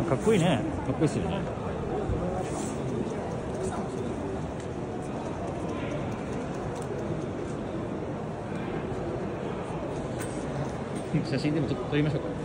かっこいいね。 かっこいいですよね。写真でもちょっと撮りましょうか。